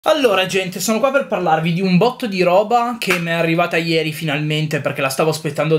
Allora gente, sono qua per parlarvi di un botto di roba che mi è arrivata ieri finalmente, perché la stavo aspettando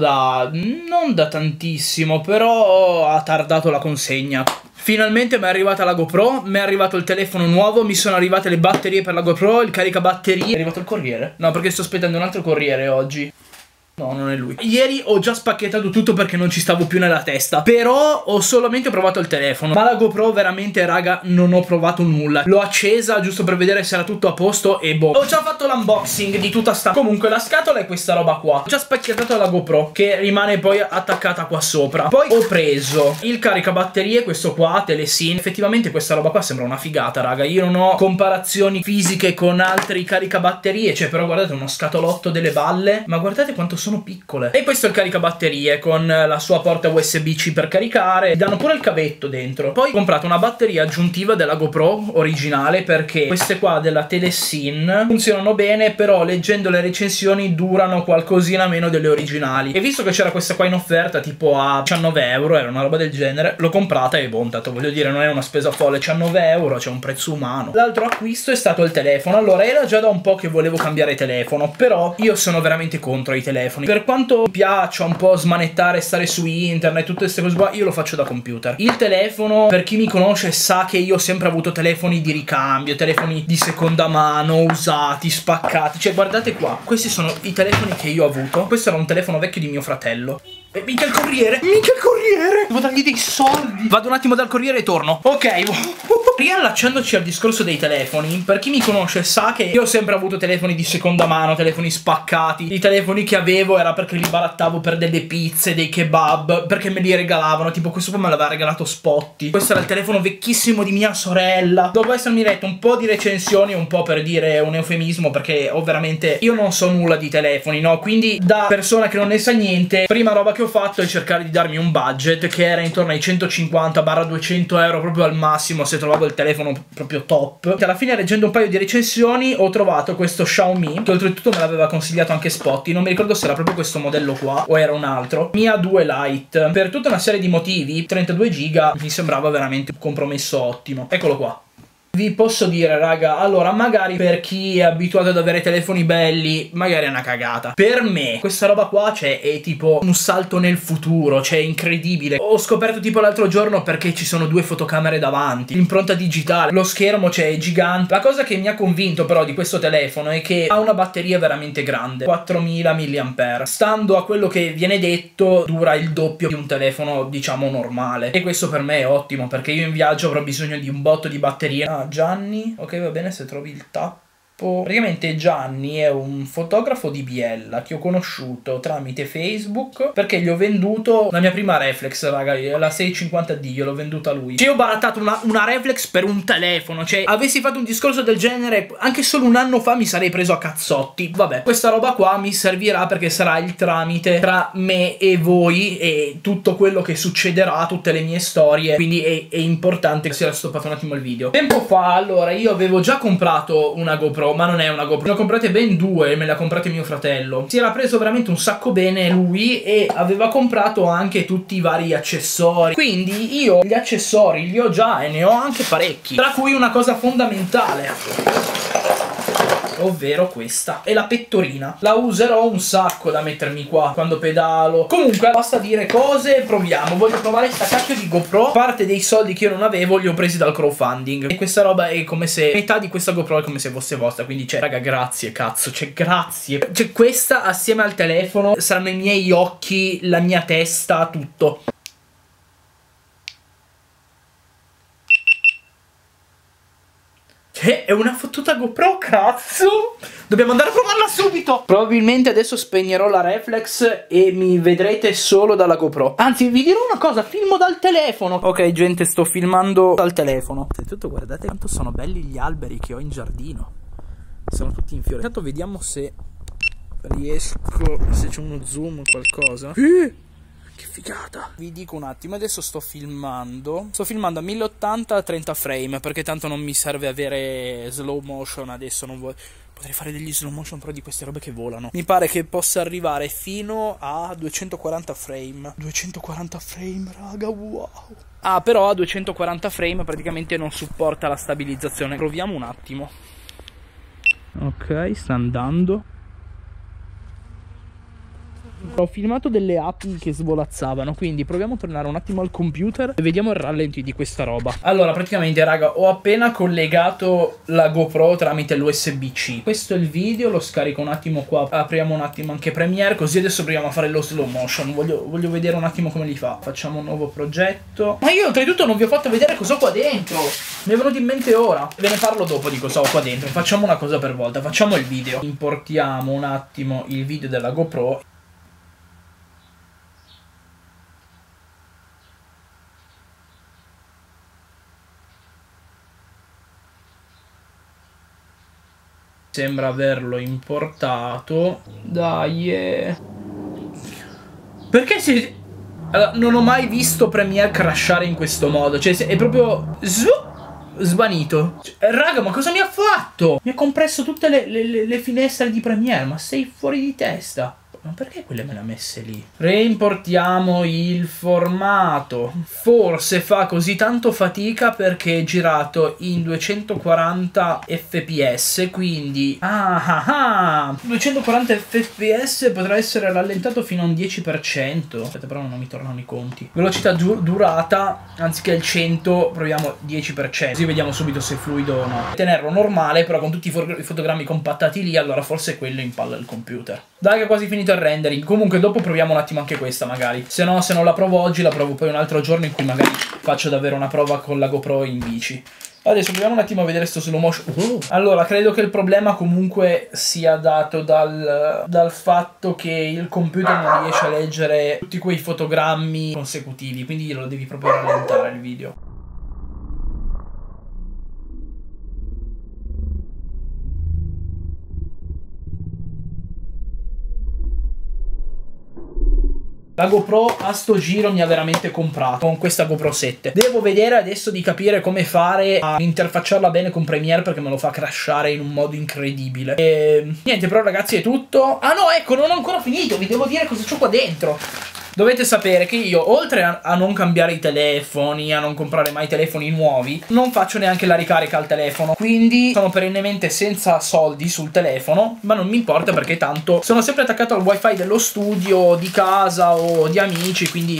non da tantissimo, però ha tardato la consegna. Finalmente mi è arrivata la GoPro, mi è arrivato il telefono nuovo, mi sono arrivate le batterie per la GoPro, il caricabatterie. È arrivato il corriere? No, perché sto aspettando un altro corriere oggi. No, non è lui. Ieri ho già spacchettato tutto perché non ci stavo più nella testa. Però ho solamente provato il telefono. Ma la GoPro veramente, raga, non ho provato nulla. L'ho accesa giusto per vedere se era tutto a posto e boh. Ho già fatto l'unboxing di tutta sta... Comunque la scatola è questa roba qua. Ho già spacchettato la GoPro, che rimane poi attaccata qua sopra. Poi ho preso il caricabatterie, questo qua, Telesin. Effettivamente questa roba qua sembra una figata, raga. Io non ho comparazioni fisiche con altri caricabatterie. Cioè, però guardate, uno scatolotto delle balle. Ma guardate quanto sono piccole. E questo è il caricabatterie con la sua porta USB-C per caricare. Danno pure il cavetto dentro. Poi ho comprato una batteria aggiuntiva della GoPro originale, perché queste qua della Telesin funzionano bene, però leggendo le recensioni durano qualcosina meno delle originali. E visto che c'era questa qua in offerta tipo a 19 euro, era una roba del genere, l'ho comprata e boh, tanto voglio dire, non è una spesa folle. 19 euro, c'è un prezzo umano. L'altro acquisto è stato il telefono. Allora, era già da un po' che volevo cambiare telefono, però io sono veramente contro i telefoni. Per quanto mi piaccia un po' smanettare, stare su internet, tutte queste cose qua, io lo faccio da computer. Il telefono, per chi mi conosce sa che io ho sempre avuto telefoni di ricambio, telefoni di seconda mano, usati, spaccati. Cioè guardate qua, questi sono i telefoni che io ho avuto. Questo era un telefono vecchio di mio fratello. E mica il corriere! Mica il corriere! Devo dargli dei soldi! Vado un attimo dal corriere e torno. Ok. Riallacciandoci al discorso dei telefoni, per chi mi conosce sa che io ho sempre avuto telefoni di seconda mano, telefoni spaccati. I telefoni che avevo era perché li barattavo per delle pizze, dei kebab, perché me li regalavano. Tipo questo qua me l'aveva regalato Spotty. Questo era il telefono vecchissimo di mia sorella. Dopo essermi letto un po' di recensioni, un po' per dire un eufemismo, perché veramente io non so nulla di telefoni, no? Quindi da persona che non ne sa niente, prima roba che ho fatto è cercare di darmi un budget che era intorno ai 150-200 euro, proprio al massimo, se trovavo il telefono proprio top. Alla fine, leggendo un paio di recensioni, ho trovato questo Xiaomi, che oltretutto me l'aveva consigliato anche Spotty. Non mi ricordo se era proprio questo modello qua o era un altro. Mi A2 Lite. Per tutta una serie di motivi 32 giga mi sembrava veramente un compromesso ottimo. Eccolo qua. Vi posso dire, raga, allora magari per chi è abituato ad avere telefoni belli magari è una cagata. Per me questa roba qua, cioè, è tipo un salto nel futuro, cioè incredibile. Ho scoperto tipo l'altro giorno perché ci sono due fotocamere davanti, l'impronta digitale, lo schermo, cioè, è gigante. La cosa che mi ha convinto però di questo telefono è che ha una batteria veramente grande, 4000 mAh. Stando a quello che viene detto, dura il doppio di un telefono, diciamo, normale. E questo per me è ottimo, perché io in viaggio avrò bisogno di un botto di batteria. Gianni, ok, va bene se trovi il tappo. Praticamente Gianni è un fotografo di Biella che ho conosciuto tramite Facebook, perché gli ho venduto la mia prima reflex, raga, la 650D, gliel'ho venduta a lui. Cioè, io ho barattato una reflex per un telefono. Cioè, avessi fatto un discorso del genere anche solo un anno fa, mi sarei preso a cazzotti. Vabbè, questa roba qua mi servirà perché sarà il tramite tra me e voi e tutto quello che succederà, tutte le mie storie. Quindi è importante che sia stoppato un attimo il video. Tempo fa, allora, io avevo già comprato una GoPro, ma non è una GoPro. Ne ho comprate ben due, me le ha comprate mio fratello. Si era preso veramente un sacco bene lui e aveva comprato anche tutti i vari accessori. Quindi io gli accessori li ho già e ne ho anche parecchi. Tra cui una cosa fondamentale, ovvero questa, è la pettorina. La userò un sacco da mettermi qua quando pedalo. Comunque basta dire cose, proviamo. Voglio provare sta cacchio di GoPro. Parte dei soldi che io non avevo li ho presi dal crowdfunding, e questa roba è come se metà di questa GoPro è come se fosse vostra. Quindi cioè, raga, grazie, cazzo, cioè, grazie. Cioè, questa assieme al telefono saranno i miei occhi, la mia testa, tutto. È una fottuta GoPro, cazzo! Dobbiamo andare a provarla subito! Probabilmente adesso spegnerò la reflex e mi vedrete solo dalla GoPro. Anzi, vi dirò una cosa, filmo dal telefono. Ok, gente, sto filmando dal telefono. Oltretutto, guardate quanto sono belli gli alberi che ho in giardino. Sono tutti in fiore. Intanto vediamo se riesco, se c'è uno zoom o qualcosa. Che figata. Vi dico un attimo, adesso sto filmando a 1080 a 30 frame, perché tanto non mi serve avere slow motion adesso. Non voglio... Potrei fare degli slow motion però di queste robe che volano. Mi pare che possa arrivare fino a 240 frame. 240 frame, raga, wow. Ah, però a 240 frame praticamente non supporta la stabilizzazione. Proviamo un attimo. Ok, sta andando. Ho filmato delle api che svolazzavano, quindi proviamo a tornare un attimo al computer e vediamo il rallenti di questa roba. Allora, praticamente, raga, ho appena collegato la GoPro tramite l'USB-C. Questo è il video, lo scarico un attimo qua. Apriamo un attimo anche Premiere, così adesso proviamo a fare lo slow motion. Voglio vedere un attimo come li fa. Facciamo un nuovo progetto. Ma io, oltretutto, non vi ho fatto vedere cosa ho qua dentro. Mi è venuto in mente ora. Ve ne parlo dopo di cosa ho qua dentro. Facciamo una cosa per volta, facciamo il video. Importiamo un attimo il video della GoPro. Sembra averlo importato. Dai. Perché si... Allora, non ho mai visto Premiere crashare in questo modo. Cioè, è proprio... svanito. Raga, ma cosa mi ha fatto? Mi ha compresso tutte le finestre di Premiere. Ma sei fuori di testa. Ma perché quelle me le ha messe lì? Reimportiamo il formato. Forse fa così tanto fatica perché è girato in 240 fps, quindi 240 fps potrà essere rallentato fino a un 10%. Aspetta, però non mi tornano i conti. Velocità durata, anziché il 100 proviamo 10%, così vediamo subito se è fluido o no. Tenerlo normale, però con tutti i fotogrammi compattati lì, allora forse quello impalla il computer. Dai, che è quasi finito il rendering. Comunque dopo proviamo un attimo anche questa magari. Se non la provo oggi, la provo poi un altro giorno in cui magari faccio davvero una prova con la GoPro in bici. Adesso proviamo un attimo a vedere sto slow motion. Allora, credo che il problema comunque sia dato dal fatto che il computer non riesce a leggere tutti quei fotogrammi consecutivi, quindi lo devi proprio rallentare il video. La GoPro a sto giro mi ha veramente comprato con questa GoPro 7. Devo vedere adesso di capire come fare a interfacciarla bene con Premiere, perché me lo fa crashare in un modo incredibile. E niente, però ragazzi è tutto. Ah no, ecco, non ho ancora finito, vi devo dire cosa c'ho qua dentro. Dovete sapere che io, oltre a non cambiare i telefoni, a non comprare mai telefoni nuovi, non faccio neanche la ricarica al telefono. Quindi sono perennemente senza soldi sul telefono, ma non mi importa perché tanto sono sempre attaccato al wifi dello studio, di casa o di amici, quindi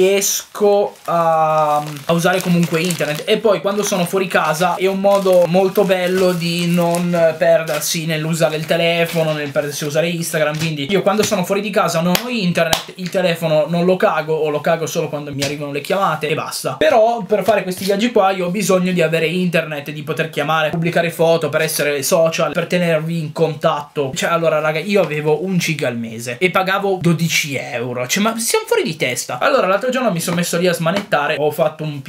riesco a usare comunque internet. E poi quando sono fuori casa è un modo molto bello di non perdersi nell'usare il telefono, nel perdersi a usare Instagram. Quindi io quando sono fuori di casa non ho internet, il telefono non lo cago o lo cago solo quando mi arrivano le chiamate e basta. Però per fare questi viaggi qua io ho bisogno di avere internet, di poter chiamare, pubblicare foto, per essere social, per tenervi in contatto. Cioè allora raga, io avevo 1 giga al mese e pagavo 12 euro. Cioè ma siamo fuori di testa. Allora l'altro giorno mi sono messo lì a smanettare. Ho fatto un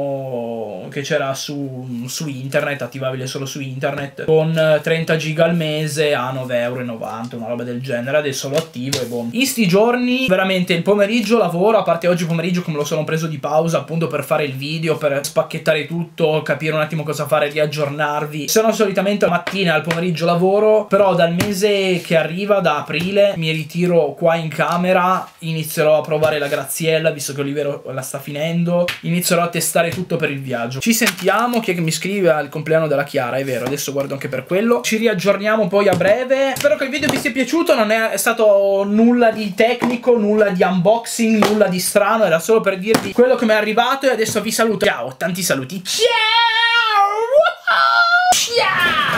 piano che c'era su internet, attivabile solo su internet, con 30 giga al mese a 9,90 €, una roba del genere. Adesso lo attivo e boh. In sti giorni veramente il pomeriggio lavoro, a parte oggi pomeriggio che me lo sono preso di pausa appunto per fare il video, per spacchettare tutto, capire un attimo cosa fare, riaggiornarvi. Se no solitamente la mattina al pomeriggio lavoro, però dal mese che arriva, da aprile, mi ritiro qua in camera, inizierò a provare la Graziella, visto che Olivero la sta finendo, inizierò a testare tutto per il viaggio. Ci sentiamo, chi è che mi scrive al compleanno della Chiara, è vero, adesso guardo anche per quello. Ci riaggiorniamo poi a breve. Spero che il video vi sia piaciuto, non è stato nulla di tecnico, nulla di unboxing, nulla di strano, era solo per dirvi quello che mi è arrivato e adesso vi saluto. Ciao, tanti saluti. Ciao! Ciao!